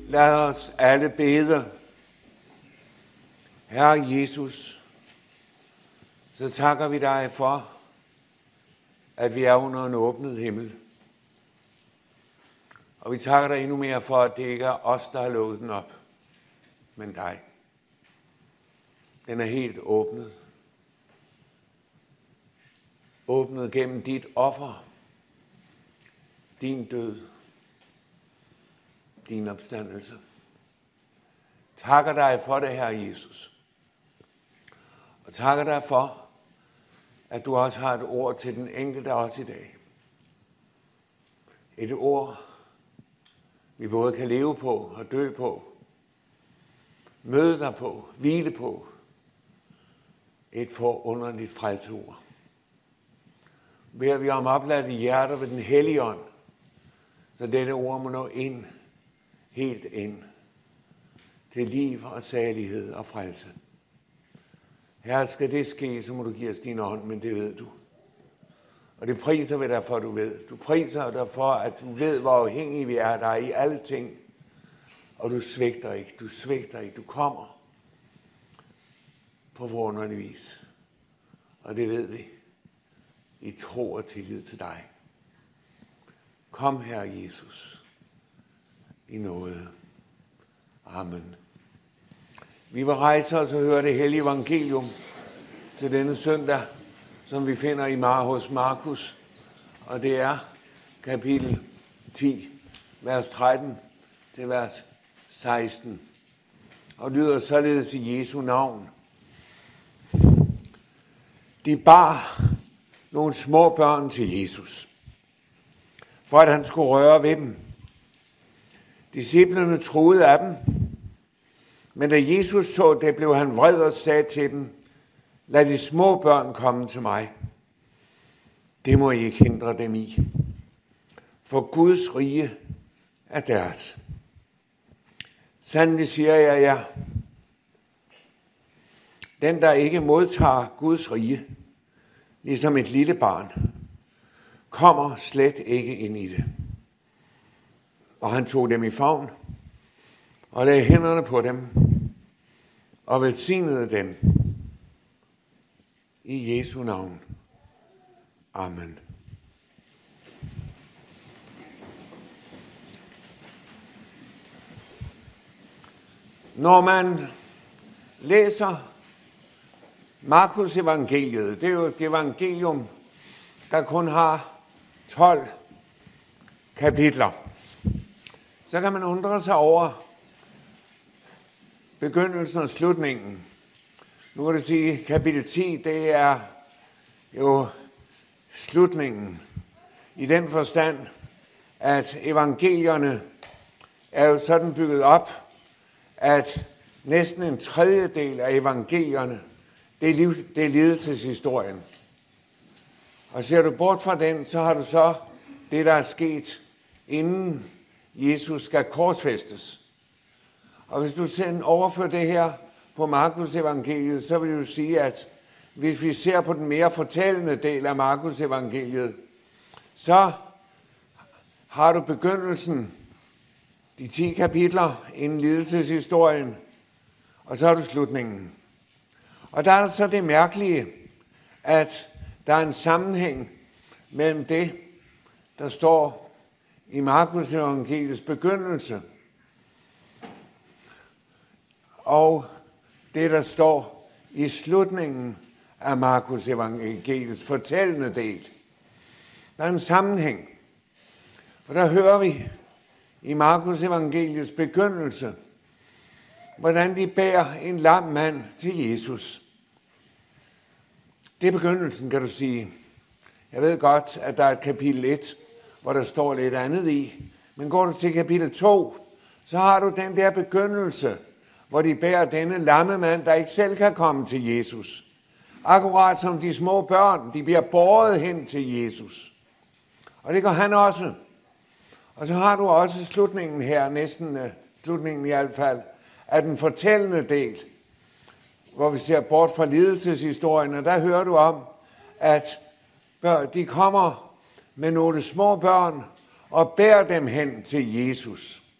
Lad os alle bede. Herre Jesus, så takker vi dig for, at vi er under en åbnet himmel. Og vi takker dig endnu mere for, at det ikke er os, der har lukket den op, men dig. Den er helt åbnet. Åbnet gennem dit offer, din død, din opstandelse. Takker dig for det, Herre Jesus. Og takker dig for, at du også har et ord til den enkelte også i dag. Et ord, vi både kan leve på og dø på. Møde dig på, hvile på. Et forunderligt frelseord. Beder vi om opladte hjerter ved den hellige ånd, så dette ord må nå ind, helt ind, til liv og salighed og frelse. Herre, skal det ske, så må du give os din ånd, men det ved du. Og det priser vi dig for, du ved. Du priser dig for, at du ved, hvor afhængige vi er af dig i alle ting. Og du svigter ikke, du kommer på forunderlig vis. Og det ved vi. I tro og tillid til dig. Kom, Herre Jesus, i nåde. Amen. Vi vil rejse os og høre det hellige evangelium til denne søndag, som vi finder hos Markus. Og det er kapitel 10, vers 13 til vers 16. Og lyder således i Jesu navn. De bar nogle små børn til Jesus, for at han skulle røre ved dem. Disciplerne troede af dem, men da Jesus så det, blev han vred og sagde til dem, lad de små børn komme til mig. Det må I ikke hindre dem i, for Guds rige er deres. Sandelig siger jeg jer, den der ikke modtager Guds rige, ligesom et lille barn, kommer slet ikke ind i det. Og han tog dem i favn, og lagde hænderne på dem, og velsignede dem. I Jesu navn. Amen. Når man læser Markus evangeliet, det er jo et evangelium, der kun har 12 kapitler, så kan man undre sig over begyndelsen og slutningen. Nu kan det sige, at kapitel 10, det er jo slutningen i den forstand, at evangelierne er jo sådan bygget op, at næsten en tredjedel af evangelierne, det er lidelseshistorien. Og ser du bort fra den, så har du så det, der er sket, inden Jesus skal korsfæstes. Og hvis du overfører det her på Markus evangeliet, så vil du sige, at hvis vi ser på den mere fortællende del af Markus evangeliet, så har du begyndelsen, de 10 kapitler inden lidelseshistorien, og så har du slutningen. Og der er så det mærkelige, at der er en sammenhæng mellem det, der står i Markus evangeliets begyndelse, og det, der står i slutningen af Markus evangeliets fortællende del. Der er en sammenhæng, for der hører vi i Markus evangeliets begyndelse, hvordan de bærer en lam mand til Jesus. Det er begyndelsen, kan du sige. Jeg ved godt, at der er et kapitel 1, hvor der står lidt andet i, men går du til kapitel 2, så har du den der begyndelse, hvor de bærer denne lamme mand, der ikke selv kan komme til Jesus. Akkurat som de små børn, de bliver båret hen til Jesus. Og det gør han også. Og så har du også slutningen her, næsten slutningen i hvert fald, af den fortællende del, hvor vi ser bort fra lidelseshistorien, og der hører du om, at de kommer med nogle små børn og bærer dem hen til Jesus.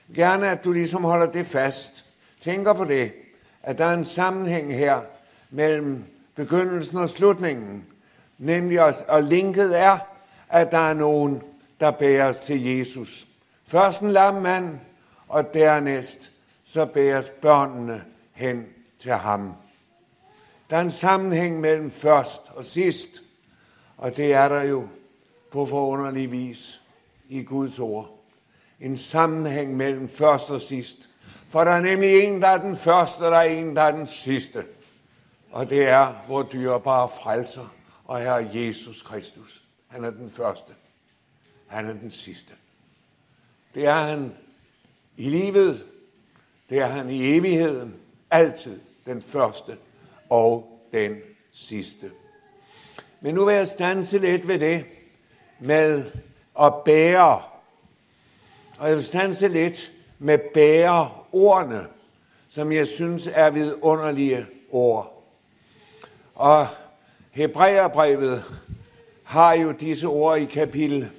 Gerne, at du ligesom holder det fast. Tænker på det, at der er en sammenhæng her mellem begyndelsen og slutningen. Nemlig og linket er, at der er nogen, der bæres til Jesus. Først en lam mand, og dernæst så bæres børnene hen til ham. Der er en sammenhæng mellem først og sidst, og det er der jo på forunderlig vis i Guds ord. En sammenhæng mellem først og sidst. For der er nemlig en, der er den første, og der er en, der er den sidste. Og det er vor dyrebare frelser og Herre Jesus Kristus. Han er den første. Han er den sidste. Det er han i livet. Det er han i evigheden. Altid den første og den sidste. Men nu vil jeg standse lidt ved det med at bære. Og jeg vil standse lidt med bæreordene, som jeg synes er vidunderlige ord. Og Hebræerbrevet har jo disse ord i kapitel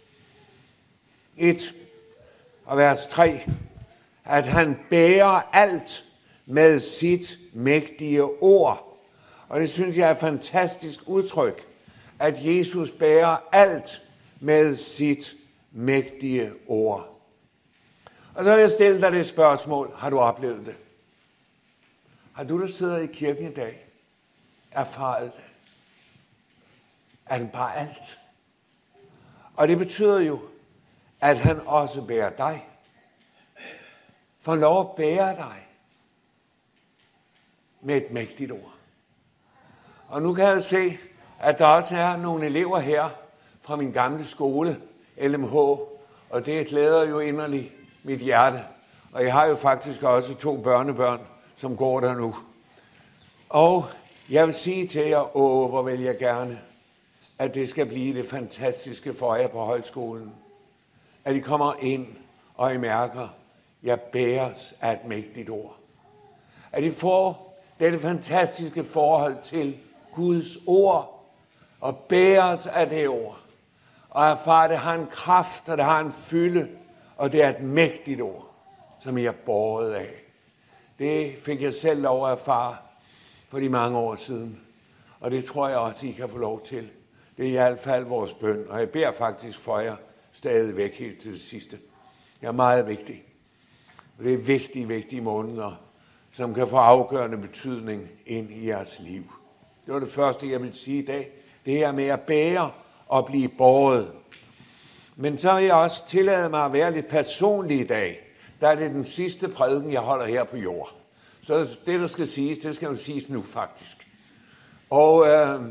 1 og vers 3, at han bærer alt med sit mægtige ord. Og det synes jeg er et fantastisk udtryk, at Jesus bærer alt med sit mægtige ord. Og så vil jeg stille dig det spørgsmål, har du oplevet det? Har du, der sidder i kirken i dag, erfaret det? Er han bare alt? Og det betyder jo, at han også bærer dig. For lov at bære dig med et mægtigt ord. Og nu kan jeg se, at der også er nogle elever her fra min gamle skole, LMH, og det glæder jo inderligt mit hjerte. Og jeg har jo faktisk også 2 børnebørn, som går der nu. Og jeg vil sige til jer, hvor vil jeg gerne, at det skal blive det fantastiske for jer på højskolen. At I kommer ind, og I mærker, jeg bæres af et mægtigt ord. At I får dette fantastiske forhold til Guds ord, og bæres af det ord. Og erfare, det har en kraft, og det har en fylde, og det er et mægtigt ord, som I er båret af. Det fik jeg selv lov at erfare for de mange år siden, og det tror jeg også, I kan få lov til. Det er i hvert fald vores bøn, og jeg beder faktisk for jer stadigvæk helt til det sidste. Det er meget vigtigt. Det er vigtige måneder, som kan få afgørende betydning ind i jeres liv. Det var det første, jeg vil sige i dag. Det her med at bære og blive båret. Men så vil jeg også tillade mig at være lidt personlig i dag. Der er det den sidste prædiken, jeg holder her på jord. Så det, der skal siges, det skal jo siges nu faktisk. Og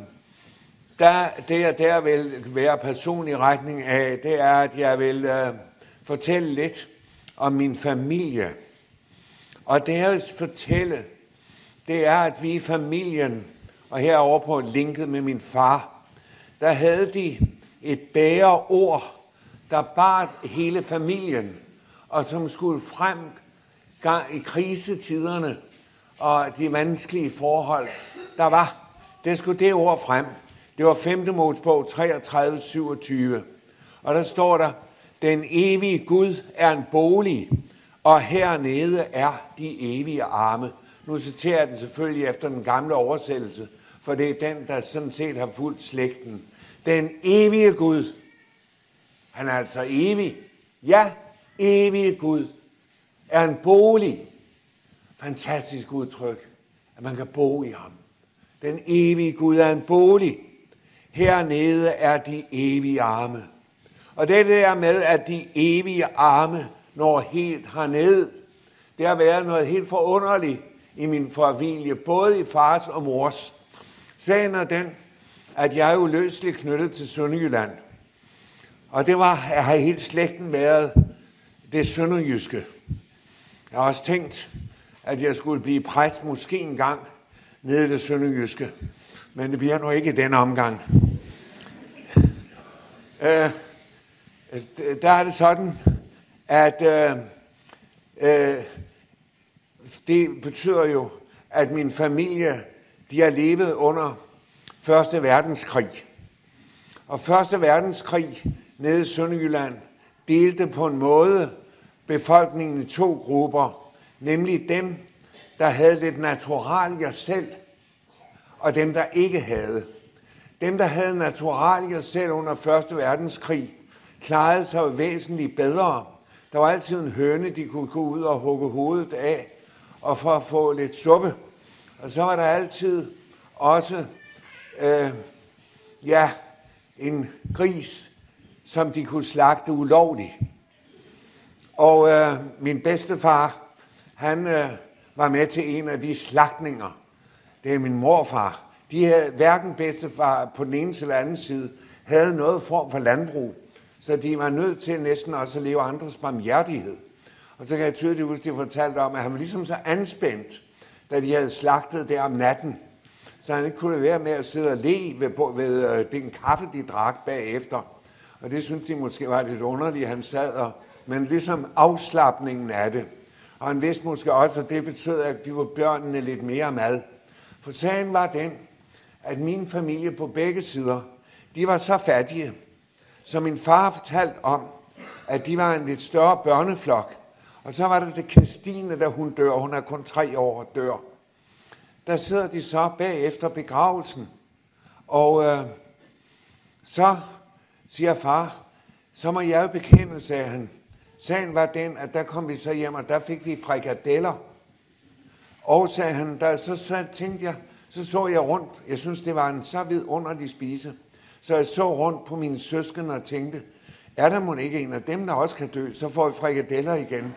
det jeg der vil være personlig retning af, det er, at jeg vil fortælle lidt om min familie. Og det jeg vil fortælle, det er, at vi i familien, og herovre på linket med min far, der havde de et bæreord, der bar hele familien, og som skulle frem i krisetiderne og de vanskelige forhold, der var. Det skulle det ord frem. Det var 5. Mosebog 33:27. Og der står der, den evige Gud er en bolig, og hernede er de evige arme. Nu citerer jeg den selvfølgelig efter den gamle oversættelse, for det er den, der sådan set har fulgt slægten. Den evige Gud, han er altså evig. Ja, evige Gud er en bolig. Fantastisk udtryk, at man kan bo i ham. Den evige Gud er en bolig. Hernede er de evige arme. Og det der med, at de evige arme når helt herned, det har været noget helt forunderligt i min familie, både i fars og mors. Sagen er den, at jeg er uløseligt knyttet til Sønderjylland. Og det har hele slægten været det sønderjyske. Jeg har også tænkt, at jeg skulle blive præst måske en gang nede i det sønderjyske. Men det bliver nu ikke i den omgang. Der er det sådan, at det betyder jo, at min familie, de har levet under 1. verdenskrig. Og 1. verdenskrig nede i Sønderjylland delte på en måde befolkningen i to grupper, nemlig dem, der havde lidt naturalier selv, og dem, der ikke havde. Dem, der havde naturalier selv under 1. verdenskrig, klarede sig væsentligt bedre. Der var altid en høne, de kunne gå ud og hugge hovedet af, og for at få lidt suppe. Og så var der altid også en gris, som de kunne slagte ulovligt. Og min bedstefar, han var med til en af de slagtninger. Det er min morfar. De havde hverken bedstefar på den ene eller anden side, havde noget form for landbrug. Så de var nødt til næsten også at leve andres barmhjertighed. Og så kan jeg tydeligt huske, de fortalte om, at han var ligesom så anspændt, da de havde slagtet der om natten. Så han ikke kunne være med at sidde og le ved den kaffe, de drak bagefter. Og det synes de måske var lidt underligt, han sad men ligesom afslapningen af det. Og han vidste måske også, at det betød, at de var børnene lidt mere mad. For sagen var den, at min familie på begge sider, de var så fattige, så min far fortalte om, at de var en lidt større børneflok. Og så var der det Christine, da hun dør, hun er kun 3 år og dør. Der sidder de så bagefter begravelsen. Og så siger far, så må jeg jo bekende, sagde han. Sagen var den, at der kom vi så hjem, og der fik vi frikadeller. Og sagde han, så tænkte jeg, så jeg rundt. Jeg synes, det var en så vidunderlig spise. Så jeg så rundt på mine søskende og tænkte, er der mon ikke en af dem, der også kan dø, så får vi frikadeller igen.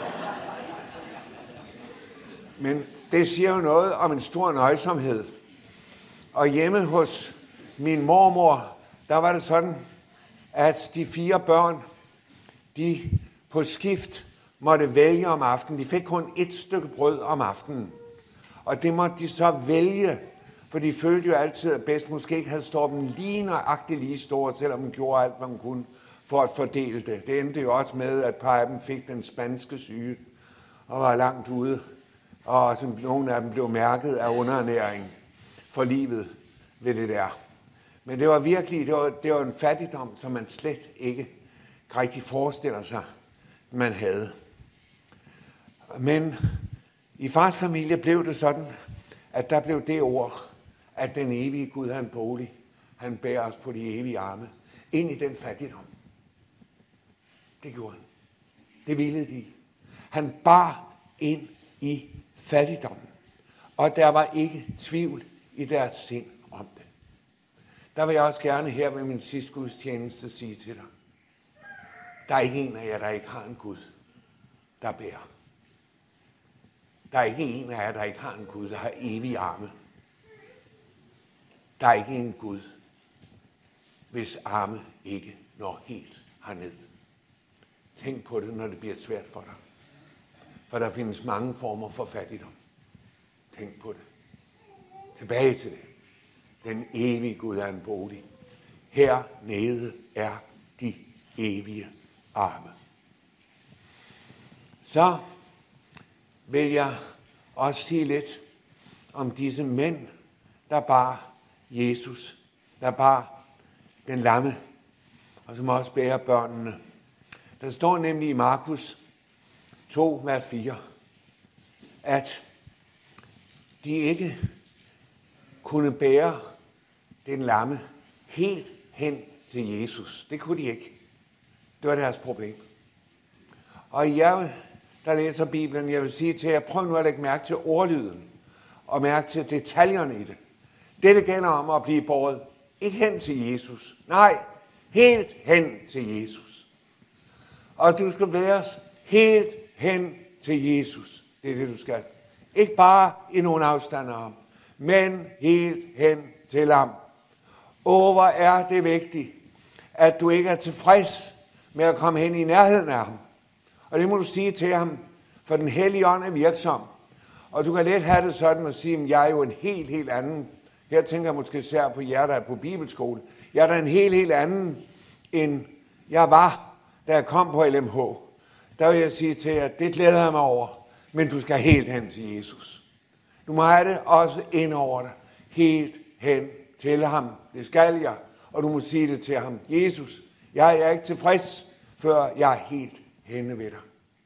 Men det siger jo noget om en stor nøjsomhed. Og hjemme hos min mormor, der var det sådan, at de 4 børn, de på skift måtte vælge om aftenen. De fik kun 1 stykke brød om aftenen. Og det måtte de så vælge, for de følte jo altid, at bedst måske ikke havde stået lige nøjagtigt lige stort, selvom hun gjorde alt, hvad hun kunne for at fordele det. Det endte jo også med, at par af dem fik den spanske syge og var langt ude. Og nogle af dem blev mærket af underernæring for livet ved det der. Men det var virkelig, det var en fattigdom, som man slet ikke rigtig forestiller sig, man havde. Men i fars familie blev det sådan, at der blev det ord, at den evige Gud har en bolig. Han bærer os på de evige arme ind i den fattigdom. Det gjorde han. Det ville de. Han bar ind i fattigdommen. Og der var ikke tvivl i deres sind om det. Der vil jeg også gerne her ved min sidste gudstjeneste sige til dig. Der er ikke en af jer, der ikke har en Gud, der bærer. Der er ikke en af jer, der ikke har en Gud, der har evige arme. Der er ikke en Gud, hvis arme ikke når helt herned. Tænk på det, når det bliver svært for dig. For der findes mange former for fattigdom. Tænk på det. Tilbage til det. Den evige Gud er en bolig. Hernede er de evige arme. Så vil jeg også sige lidt om disse mænd, der bar Jesus, der bar den lamme, og som også bærer børnene. Der står nemlig i Markus 2, vers 4, at de ikke kunne bære den lamme helt hen til Jesus. Det kunne de ikke. Det var deres problem. Og jeg, der læser Bibelen, jeg vil sige til jer, prøv nu at lægge mærke til ordlyden, og mærke til detaljerne i det. Det gælder om at blive båret ikke hen til Jesus. Nej, helt hen til Jesus. Og du skal bæres helt hen til Jesus. Det er det, du skal. Ikke bare i nogle afstand af ham, men helt hen til ham. Hvor er det vigtigt, at du ikke er tilfreds med at komme hen i nærheden af ham. Og det må du sige til ham, for den hellige ånd er virksom. Og du kan let have det sådan og sige, at jeg er jo en helt anden. Her tænker jeg måske især på jer, der er på bibelskole. Jeg er da en helt anden, end jeg var, da jeg kom på LMH. Der vil jeg sige til jer, at det glæder jeg mig over, men du skal helt hen til Jesus. Du må have det også ind over dig, helt hen til ham. Det skal jeg, og du må sige det til ham. Jesus, jeg er ikke tilfreds, før jeg er helt henne ved dig.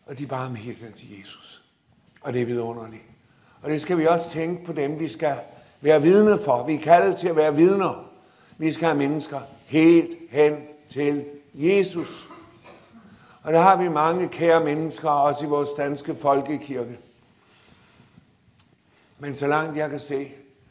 og de bare med helt hen til Jesus. Og det er vidunderligt. Og det skal vi også tænke på dem, vi skal være vidne for. Vi er kaldet til at være vidner. Vi skal have mennesker helt hen til Jesus. Og der har vi mange kære mennesker, også i vores danske folkekirke. Men så langt jeg kan se,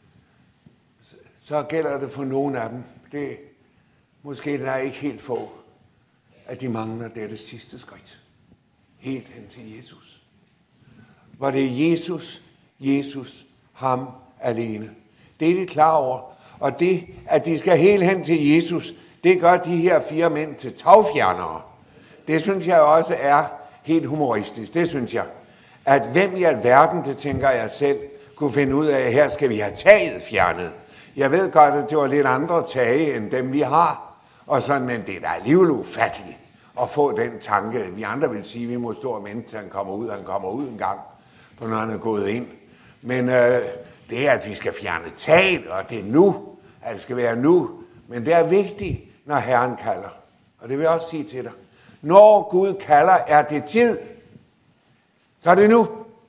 så gælder det for nogle af dem. Det måske der er ikke helt få, at de mangler dette sidste skridt. Helt hen til Jesus. Hvor det er Jesus, Jesus, ham alene. Det er de klar over. Og det, at de skal helt hen til Jesus, det gør de her 4 mænd til tagfjernere. Det synes jeg også er helt humoristisk. Det synes jeg. At hvem i alverden, det tænker jeg selv, kunne finde ud af, at her skal vi have taget fjernet. Jeg ved godt, at det var lidt andre tage, end dem vi har. Og sådan, men det er da alligevel ufatteligt at få den tanke. Vi andre vil sige, at vi må stå og vente, til han kommer ud en gang, for når han er gået ind. Men det er, at vi skal fjerne taget, og det er nu, at det skal være nu. Men det er vigtigt, når Herren kalder. Og det vil jeg også sige til dig. Når Gud kalder, er det tid. Så er det nu.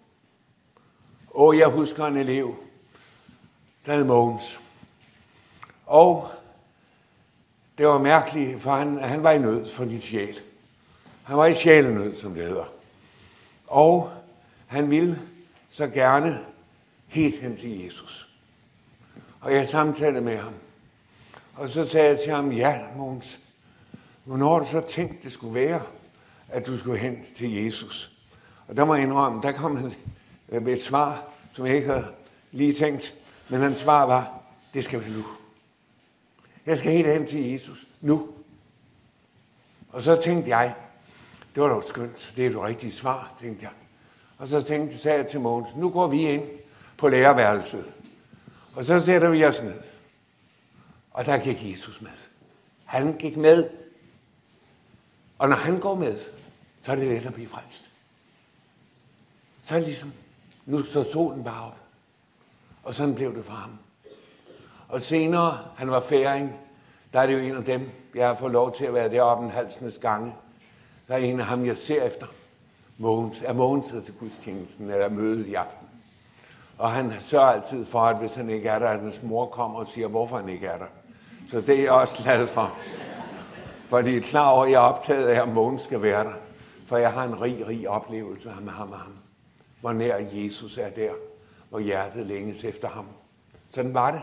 Jeg husker en elev, der hed Mogens. Og det var mærkeligt, for han var i nød for din sjæl. Han var i sjælenød, som det hedder. Og han ville så gerne helt hen til Jesus. Og jeg samtalte med ham. Og så sagde jeg til ham, ja, Mogens, hvornår har du så tænkt, det skulle være, at du skulle hen til Jesus? Og der må jeg indrømme, der kom han med et svar, som jeg ikke havde lige tænkt. Men hans svar var, det skal være nu. Jeg skal helt hen til Jesus nu. Og så tænkte jeg, det var dog skønt, det er et rigtigt svar, tænkte jeg. Og så sagde jeg til Mogens, nu går vi ind på lærerværelset. Og så sætter vi os ned. Og der gik Jesus med. Han gik med. Og når han går med, så er det let at blive frelst. Så er det ligesom, nu står solen bare op. Og sådan blev det for ham. Og senere, han var færing, der er det jo en af dem, jeg har fået lov til at være deroppe en halsens gange. Der er en af ham, jeg ser efter. Mogens sidder til gudstjenesten eller mødet i aften. Og han sørger altid for, at hvis han ikke er der, at hans mor kommer og siger, hvorfor han ikke er der. Så det er jeg også glad for. For de er klar over, at jeg er optaget af, at Mogens skal være der. For jeg har en rig oplevelse med ham. Hvor nær Jesus er der, hvor hjertet længes efter ham. Sådan var det.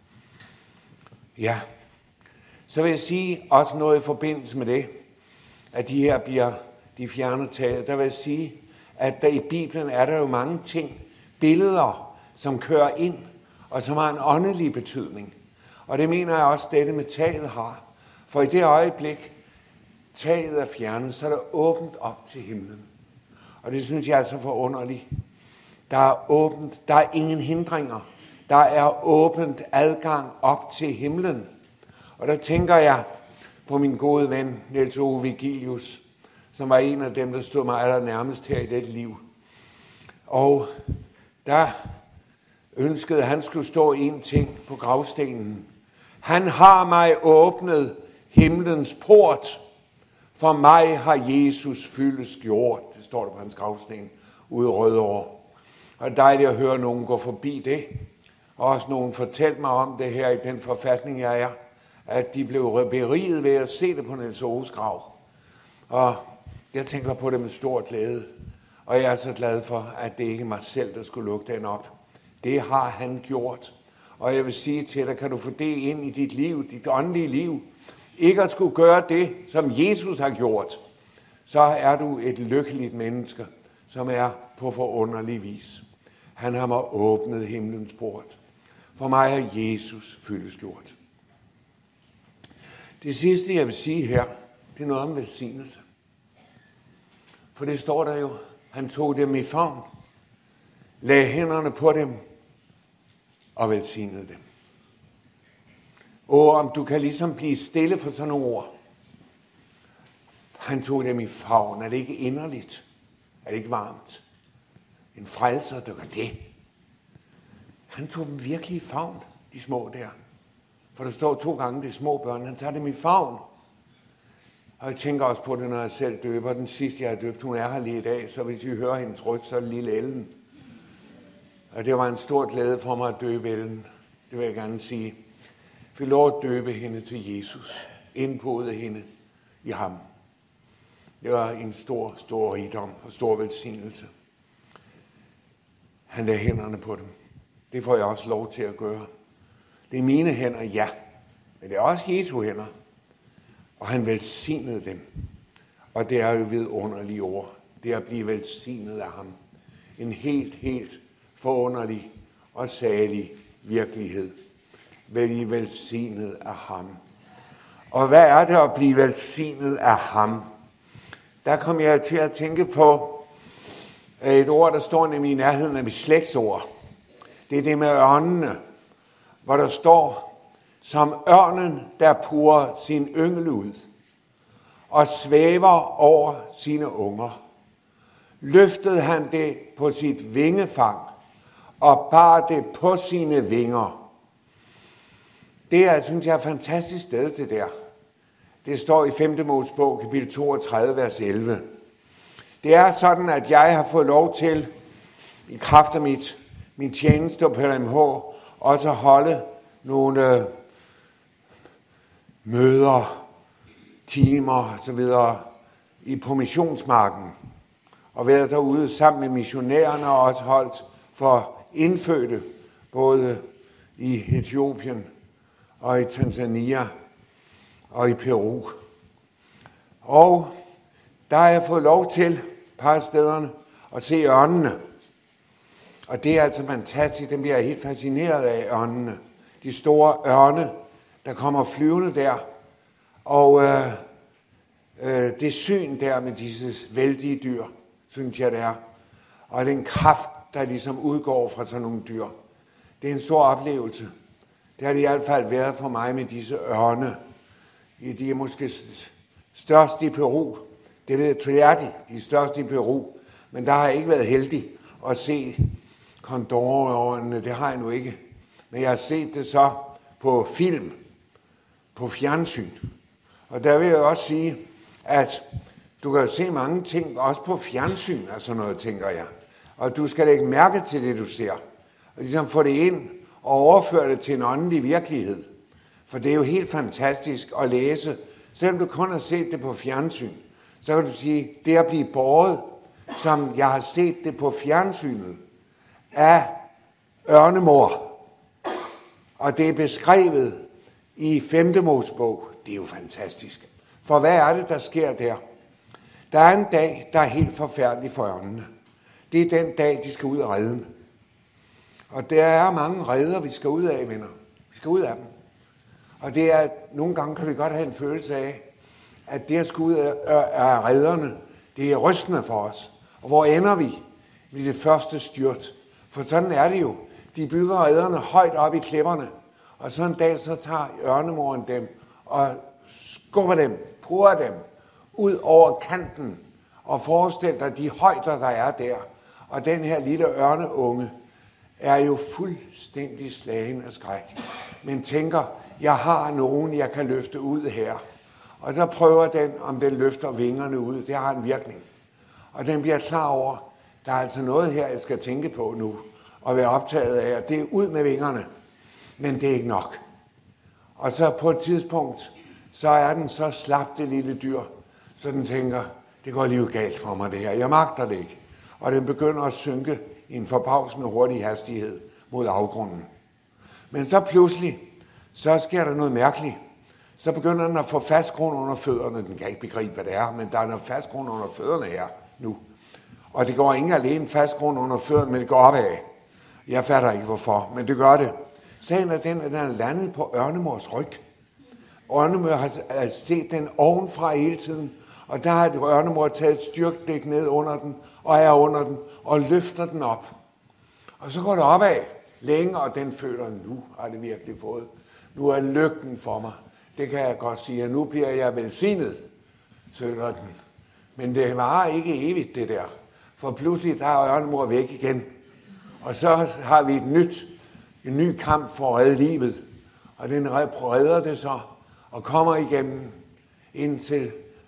Ja. Så vil jeg sige også noget i forbindelse med det, at de her bliver de fjerne taget. Der vil jeg sige, at der i Bibelen er der jo mange ting, billeder, som kører ind, og som har en åndelig betydning. Og det mener jeg også, dette med taget har. For i det øjeblik, taget er fjernet, så er der åbent op til himlen. Og det synes jeg er så forunderligt. Der er åbent, der er ingen hindringer. Der er åbent adgang op til himlen. Og der tænker jeg på min gode ven, Niels Ove Vigilius, som var en af dem, der stod mig allernærmest her i dette liv. Og der ønskede, at han skulle stå en ting på gravstenen. Han har mig åbnet himlens port. For mig har Jesus fyldes gjort. Det står der på hans gravsten ude i Rødovre. Og det er dejligt at høre nogen gå forbi det. Og også nogen fortalte mig om det her i den forfatning, jeg er. At de blev beriget ved at se det på Niels Oves grav. Og jeg tænker på det med stor glæde. Og jeg er så glad for, at det ikke er mig selv, der skulle lukke den op. Det har han gjort. Og jeg vil sige til dig, kan du få det ind i dit liv, dit åndelige liv. Ikke at skulle gøre det, som Jesus har gjort. Så er du et lykkeligt menneske, som er på forunderlig vis. Han har mig åbnet himlens port. For mig har Jesus fyldestgjort. Det sidste, jeg vil sige her, det er noget om velsignelse. For det står der jo, han tog dem i favn, lagde hænderne på dem og velsignede dem. Og om du kan ligesom blive stille for sådan nogle ord. Han tog dem i favn. Er det ikke inderligt? Er det ikke varmt? En frelser, der gør det. Han tog dem virkelig i favn, de små der. For der står 2 gange de små børn. Han tager dem i favn. Og jeg tænker også på det, når jeg selv døber. Den sidste, jeg har døbt, hun er her lige i dag, så hvis I hører hendes røst, så er det lille Ellen. Og det var en stor glæde for mig at døbe Ellen. Det vil jeg gerne sige. Vi lov at døbe hende til Jesus. Indpode hende i ham. Det var en stor, stor rigdom og stor velsignelse. Han lagde hænderne på dem. Det får jeg også lov til at gøre. Det er mine hænder, ja. Men det er også Jesu hænder. Og han velsignede dem. Og det er jo vidunderlige ord. Det er at blive velsignet af ham. En helt, helt forunderlig og salig virkelighed. Blive velsignet af ham. Og hvad er det at blive velsignet af ham? Der kom jeg til at tænke på et ord, der står nemlig i nærheden af mit slægtsord. Det er det med ørnene, hvor der står, som ørnen, der purer sin yngel ud og svæver over sine unger. Løftede han det på sit vingefang og bar det på sine vinger. Det er, synes jeg, et fantastisk sted, det der. Det står i 5. Mosebog, kapitel 32, vers 11. Det er sådan, at jeg har fået lov til, i kraft af min tjeneste på LMH, også at holde nogle møder, timer osv. på missionsmarken. Og været derude sammen med missionærerne og også holdt for indfødte, både i Etiopien og i Tanzania og i Peru. Og der har jeg fået lov til et par stederne at se ørnene. Og det er altså fantastisk, dem bliver jeg helt fascineret af, ørnene. De store ørne, der kommer flyvende der. Og det syn der med disse vældige dyr, synes jeg det er. Og den kraft, der ligesom udgår fra sådan nogle dyr. Det er en stor oplevelse. Det har det i hvert fald været for mig med disse ørne. De er måske størst i Peru. Det ved jeg, de er størst i Peru. Men der har jeg ikke været heldig at se kondorørnene. Det har jeg nu ikke. Men jeg har set det så på film, på fjernsyn. Og der vil jeg også sige, at du kan se mange ting, også på fjernsyn, og sådan noget, tænker jeg. Og du skal lægge mærke til det, du ser. Og ligesom få det ind og overføre det til en åndelig virkelighed. For det er jo helt fantastisk at læse. Selvom du kun har set det på fjernsyn, så kan du sige, det at blive båret, som jeg har set det på fjernsynet, af ørnemor. Og det er beskrevet i 5. Mosebog. Det er jo fantastisk. For hvad er det, der sker der? Der er en dag, der er helt forfærdelig for ørnene. Det er den dag, de skal ud af reden. Og der er mange reder, vi skal ud af, venner. Vi skal ud af dem. Og det er, nogle gange kan vi godt have en følelse af, at det at skulle ud af rederne, det er rystende for os. Og hvor ender vi? Ved det første styrt. For sådan er det jo. De bygger rederne højt op i klipperne. Og så en dag, så tager ørnemoren dem og skubber dem, purer dem ud over kanten. Og forestil dig de højder, der er der. Og den her lille ørneunge er jo fuldstændig slagen af skræk. Men tænker, jeg har nogen, jeg kan løfte ud her. Og så prøver den, om den løfter vingerne ud. Det har en virkning. Og den bliver klar over, der er altså noget her, jeg skal tænke på nu, og være optaget af, det er ud med vingerne. Men det er ikke nok. Og så på et tidspunkt, så er den så slap, det lille dyr, så den tænker, det går lige galt for mig det her. Jeg magter det ikke. Og den begynder at synke i en forbavsende hurtig hastighed mod afgrunden. Men så pludselig, så sker der noget mærkeligt. Så begynder den at få fast grund under fødderne. Den kan ikke begribe, hvad det er, men der er noget fast grund under fødderne her nu. Og det går ikke alene fast grund under fødderne, men det går opad. Jeg fatter ikke hvorfor, men det gør det. Sagen er den, at den er landet på ørnemors ryg. Ørnemor har set den ovenfra hele tiden, og der har ørnemor taget et styrkblik ned under den, og er under den, og løfter den op. Og så går det opad længe, og den føler, nu har det virkelig fået. Nu er lykken for mig. Det kan jeg godt sige, at nu bliver jeg velsignet, søger den. Men det varer ikke evigt, det der. For pludselig der er ørnemor væk igen. Og så har vi en ny kamp for at redde livet. Og den redder det så, og kommer igennem, indtil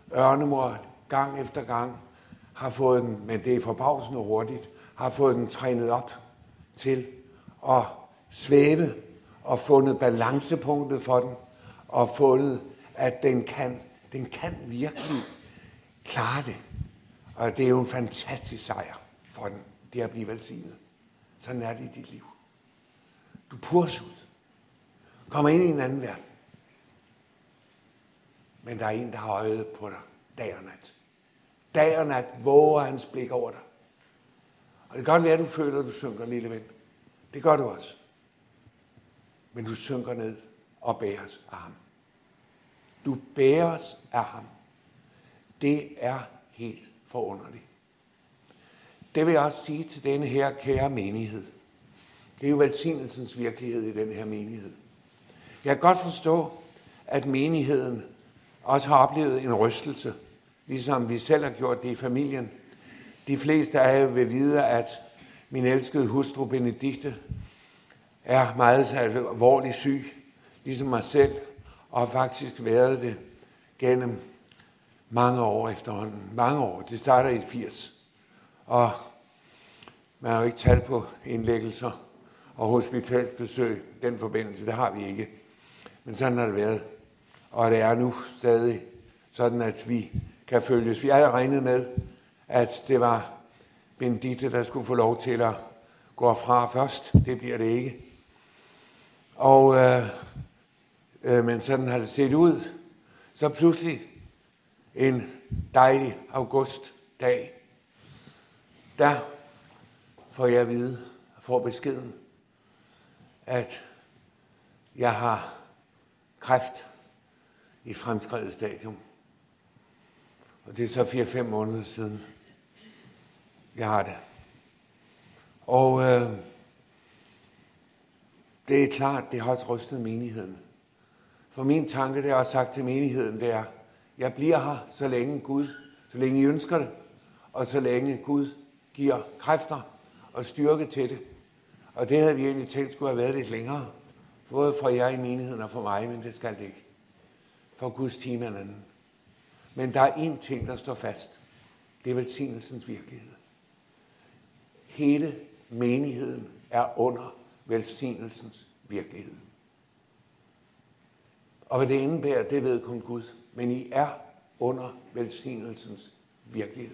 Ørnemor gang efter gang har fået den, men det er forbavsende hurtigt, har fået den trænet op til at svæve og fundet balancepunktet for den, og fundet, at den kan virkelig klare det. Og det er jo en fantastisk sejr for den, det at blive velsignet. Sådan er det i dit liv. Du purs ud. Kommer ind i en anden verden. Men der er en, der har øjet på dig dag og nat. Dag og nat våger hans blik over dig. Og det kan godt være, at du føler, at du synker, lille ven. Det gør du også. Men du synker ned og bæres af ham. Du bæres af ham. Det er helt forunderligt. Det vil jeg også sige til denne her kære menighed. Det er jo velsignelsens virkelighed i den her menighed. Jeg kan godt forstå, at menigheden også har oplevet en rystelse, ligesom vi selv har gjort det i familien. De fleste af jer vil vide, at min elskede hustru Benedikte er meget alvorligt syg, ligesom mig selv, og har faktisk været det gennem mange år efterhånden. Mange år. Det starter i 80. Og man har jo ikke talt på indlæggelser og hospitalsbesøg. Den forbindelse, det har vi ikke. Men sådan har det været. Og det er nu stadig sådan, at vi kan følges. Vi havde regnet med, at det var Benedikte, der skulle få lov til at gå fra først. Det bliver det ikke. Og, men sådan har det set ud. Så pludselig en dejlig augustdag, der får jeg at vide, får beskeden, at jeg har kræft i fremskredet stadium. Og det er så 4-5 måneder siden, jeg har det. Og det er klart, det har også rystet menigheden. For min tanke, det har også sagt til menigheden, det er, jeg bliver her, så længe Gud, så længe I ønsker det, og så længe Gud giver kræfter og styrke til det. Og det havde vi egentlig tænkt skulle have været lidt længere. Både for jer i menigheden og for mig, men det skal det ikke. For Guds time er en anden. Men der er én ting, der står fast. Det er velsignelsens virkelighed. Hele menigheden er under velsignelsens virkelighed. Og hvad det indebærer, det ved kun Gud. Men I er under velsignelsens virkelighed.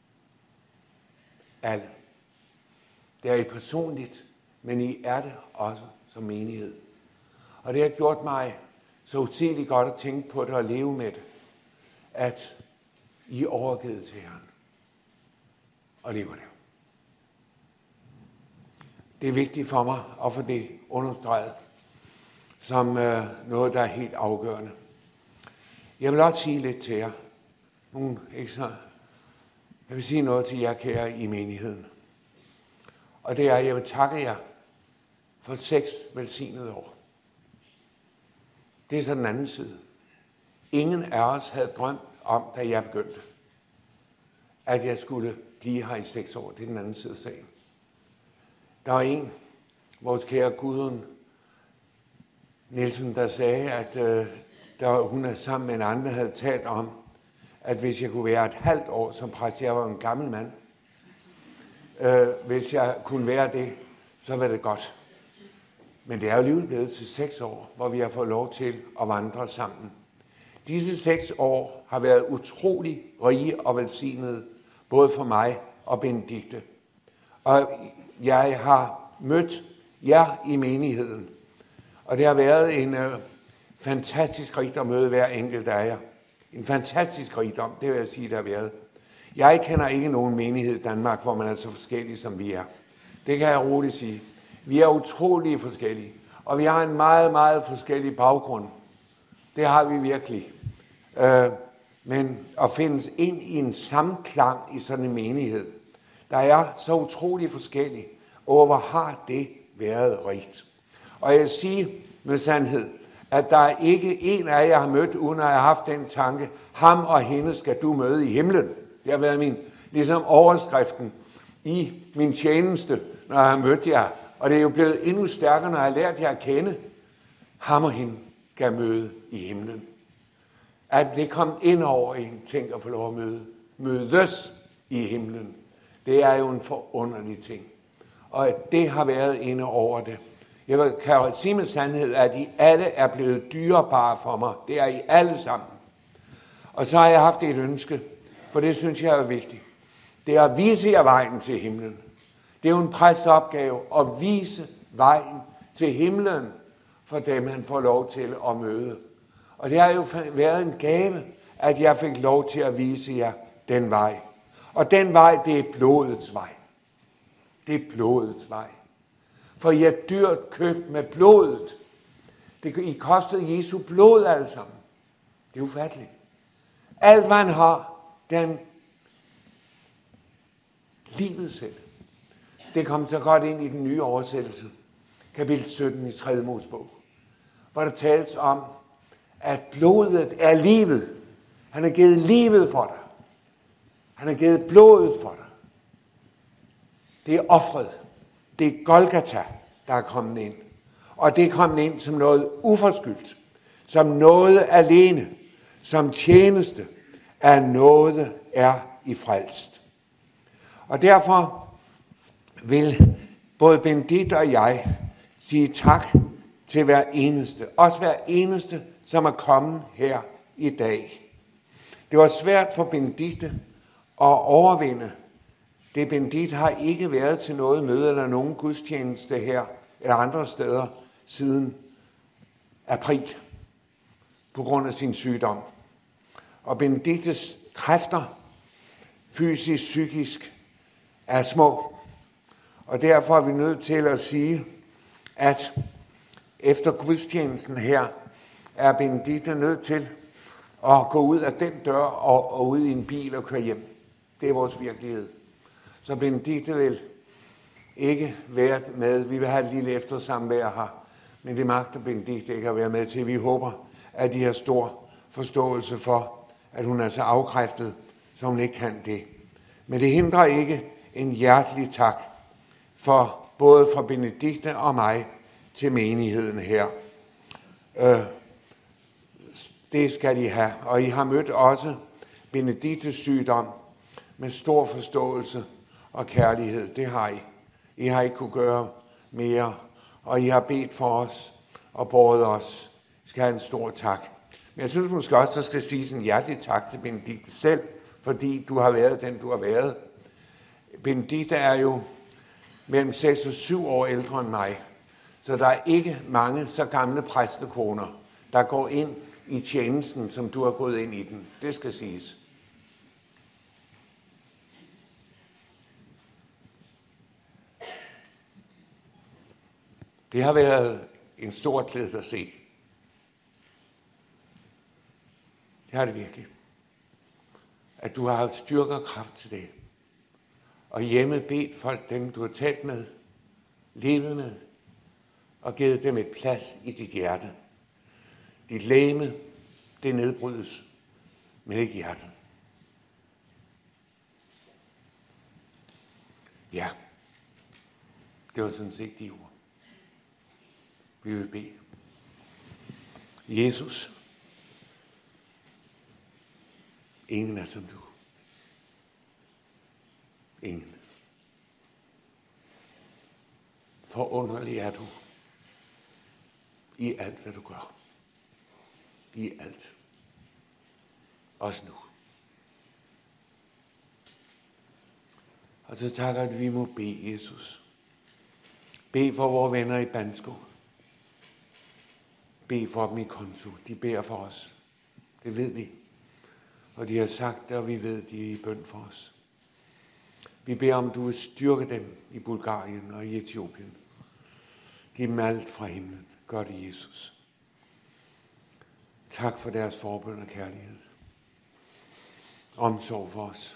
Alle. Det er I personligt, men I er det også som menighed. Og det har gjort mig så utroligt godt at tænke på det og leve med det, at I er overgivet til Herren. Og lever det. Det er vigtigt for mig at få det understreget som noget, der er helt afgørende. Jeg vil også sige lidt til jer. Jeg vil sige noget til jer, kære i menigheden. Og det er, at jeg vil takke jer for 6 velsignede år. Det er så den anden side. Ingen af os havde drømt om, da jeg begyndte, at jeg skulle blive her i 6 år. Det er den anden side af sagen. Der var en, vores kære Gudrun Nielsen, der sagde, at hun sammen med en anden havde talt om, at hvis jeg kunne være et halvt år som præst, jeg var en gammel mand, hvis jeg kunne være det, så var det godt. Men det er jo alligevel blevet til 6 år, hvor vi har fået lov til at vandre sammen. Disse 6 år har været utrolig rige og velsignede, både for mig og Benedikte. Og jeg har mødt jer i menigheden, og det har været en fantastisk rigdom at møde hver enkelt af jer. En fantastisk rigdom, det vil jeg sige, der har været. Jeg kender ikke nogen menighed i Danmark, hvor man er så forskellige, som vi er. Det kan jeg roligt sige. Vi er utrolig forskellige, og vi har en meget, meget forskellig baggrund. Det har vi virkelig. Men at findes ind i en samklang i sådan en menighed, der er så utrolig forskellig, og hvor har det været rigt. Og jeg vil sige med sandhed, at der er ikke en af jer har mødt, uden at jeg har haft den tanke, ham og hende skal du møde i himlen. Det har været min, ligesom overskriften i min tjeneste, når jeg har mødt jer. Og det er jo blevet endnu stærkere, når jeg har lært jer at kende. Ham og hende skal møde i himlen. at det kom ind over en, tænk at få lov at mødes i himlen. Det er jo en forunderlig ting. Og at det har været inde over det. Jeg kan sige med sandhed, at I alle er blevet dyrebare for mig. Det er I alle sammen. Og så har jeg haft et ønske, for det synes jeg er vigtigt. Det er at vise jer vejen til himlen. Det er jo en præsteopgave at vise vejen til himlen for dem, han får lov til at møde. Og det har jo været en gave, at jeg fik lov til at vise jer den vej. Og den vej, det er blodets vej. Det er blodets vej. For I er dyrt købt med blodet. I kostede Jesu blod alle sammen. Det er ufatteligt. Alt, hvad han har, det er livet selv. Det kom så godt ind i den nye oversættelse. Kapitel 17 i 3. Mosebog. Hvor der tales om, at blodet er livet. Han har givet livet for dig. Han har givet blodet for dig. Det er offret. Det er Golgata, der er kommet ind. Og det er kommet ind som noget uforskyldt. Som noget alene. Som tjeneste af noget er I frelst. Og derfor vil både Benedikt og jeg sige tak til hver eneste. Også hver eneste, som er kommet her i dag. Det var svært for Benedikte at overvinde. Det Benedikt har ikke været til noget møde eller nogen gudstjeneste her eller andre steder siden april på grund af sin sygdom. Og Benediktes kræfter, fysisk, psykisk, er små. Og derfor er vi nødt til at sige, at efter gudstjenesten her, er Benedikte nødt til at gå ud af den dør og ud i en bil og køre hjem. Det er vores virkelighed. Så Benedikte vil ikke være med. Vi vil have et lille eftersamvær her, men det magter Benedikte ikke at være med til. Vi håber, at de har stor forståelse for, at hun er så afkræftet, så hun ikke kan det. Men det hindrer ikke en hjertelig tak for både fra Benedikte og mig til menigheden her. Det skal I have. Og I har mødt også Benediktes sygdom med stor forståelse og kærlighed. Det har I. I har ikke kunne gøre mere. Og I har bedt for os og båret os. I skal have en stor tak. Men jeg synes måske også, der skal siges en hjertelig tak til Benedikte selv, fordi du har været den, du har været. Benedikte er jo mellem 6 og 7 år ældre end mig. Så der er ikke mange så gamle præstekoner, der går ind i tjenesten, som du har gået ind i den. Det skal siges. Det har været en stor glæde at se. Det har det virkelig. At du har haft styrke og kraft til det. Og hjemme bedt folk, dem du har talt med, levet med, og givet dem et plads i dit hjerte. Dit legeme, det nedbrydes, men ikke hjertet. Ja, det var sådan set de ord. Vi vil bede. Jesus, ingen er som du. Ingen. Forunderlig er du i alt, hvad du gør. I alt. Også nu. Og så takker at vi må bede Jesus. Bed for vores venner i Bansko. Bed for dem i Konto. De beder for os. Det ved vi. Og de har sagt det, og vi ved, de er i bøn for os. Vi beder om, du vil styrke dem i Bulgarien og i Etiopien. Giv dem alt fra himlen. Gør det, Jesus. Tak for deres forbøn og kærlighed. Omsorg for os.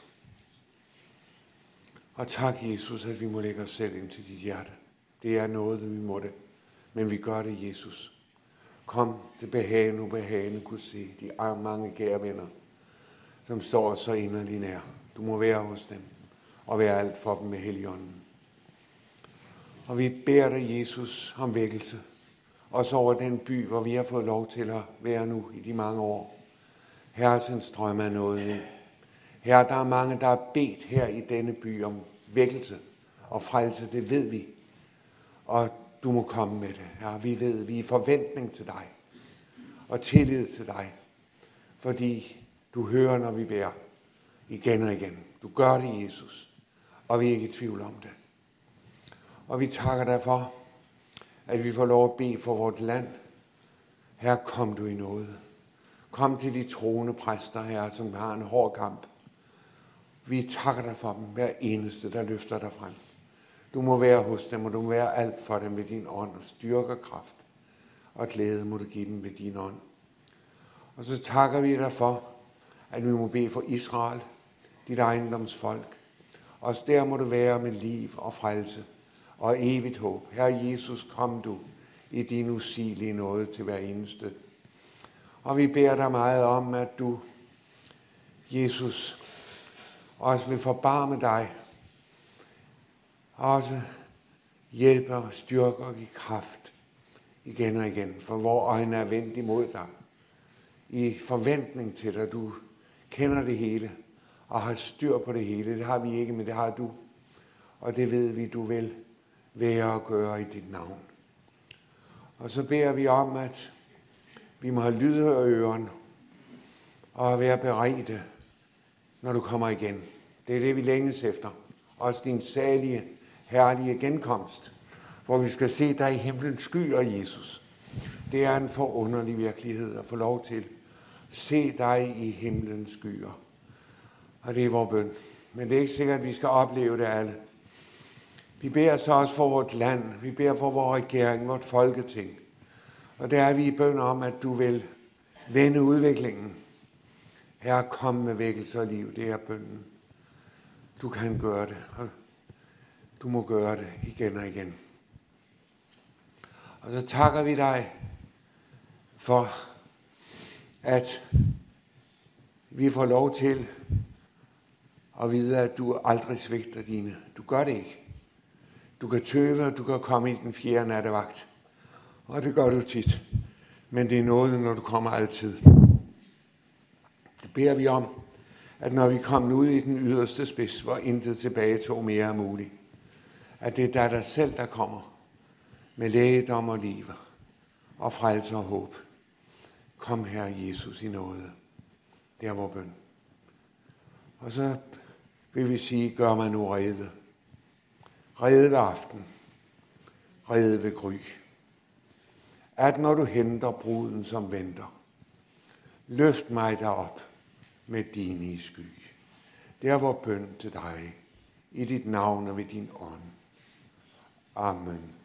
Og tak, Jesus, at vi må lægge os selv ind til dit hjerte. Det er noget, vi må det. Men vi gør det, Jesus. Kom, det behagende, ubehagende, kunne se de mange kære venner, som står så inderligt nær. Du må være hos dem og være alt for dem med Helligånden. Og vi beder dig, Jesus, om vækkelse. Også over den by, hvor vi har fået lov til at være nu i de mange år. Herre, sådan strømmer noget ind. Herre, der er mange, der er bedt her i denne by om vækkelse og frelse, det ved vi. Og du må komme med det, Herre. Vi ved, vi er i forventning til dig og tillid til dig, fordi du hører, når vi beder igen og igen. Du gør det, Jesus, og vi er ikke i tvivl om det. Og vi takker dig for, at vi får lov at bede for vort land. Herre, kom du i nåde. Kom til de troende præster, Herre, som har en hård kamp. Vi takker dig for dem, hver eneste, der løfter dig frem. Du må være hos dem, og du må være alt for dem med din ånd, og styrke og kraft. Og glæde må du give dem med din ånd. Og så takker vi dig for, at vi må bede for Israel, dit ejendomsfolk. Også der må du være med liv og frelse og evigt håb. Herre Jesus, kom du i din usigelige nåde til hver eneste. Og vi beder dig meget om, at du, Jesus, også vil forbarme dig. Også hjælpe og styrke og give kraft igen og igen. For vores øjne er vendt imod dig. I forventning til dig. Du kender det hele og har styr på det hele. Det har vi ikke, men det har du. Og det ved vi, du vil være og gøre i dit navn. Og så beder vi om, at vi må have lydhøre øren og være beredte, når du kommer igen. Det er det, vi længes efter. Også din salige, herlige genkomst, hvor vi skal se dig i himlens skyer, Jesus. Det er en forunderlig virkelighed at få lov til. Se dig i himlens skyer. Og det er vores bøn. Men det er ikke sikkert, at vi skal opleve det alle. Vi beder så også for vort land. Vi beder for vores regering, vort folketing. Og der er vi i bøn om, at du vil vende udviklingen. Herre, kom med vækkelse og liv. Det er bønnen. Du kan gøre det. Og du må gøre det igen og igen. Og så takker vi dig for, at vi får lov til at vide, at du aldrig svigter dine. Du gør det ikke. Du kan tøve, og du kan komme i den 4. nattevagt. Og det gør du tit. Men det er noget, når du kommer altid. Det beder vi om, at når vi kommer ud i den yderste spids, hvor intet tilbage tog mere er muligt, at det er dig selv, der kommer med lægedom og liv og frelse og håb. Kom, Herre Jesus, i nåde. Det er vor bøn. Og så vil vi sige, gør mig nu rede. Rede ved aften. Rede ved gry. At når du henter bruden, som venter, løft mig derop med din sky. Det er vor bøn til dig, i dit navn og ved din ånd. Amen.